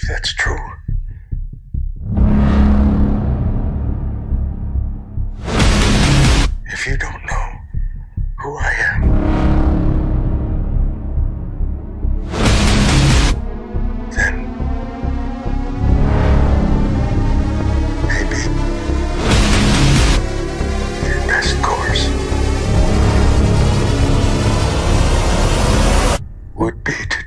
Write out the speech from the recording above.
if that's true, if you don't know who I am, then maybe your best course would be to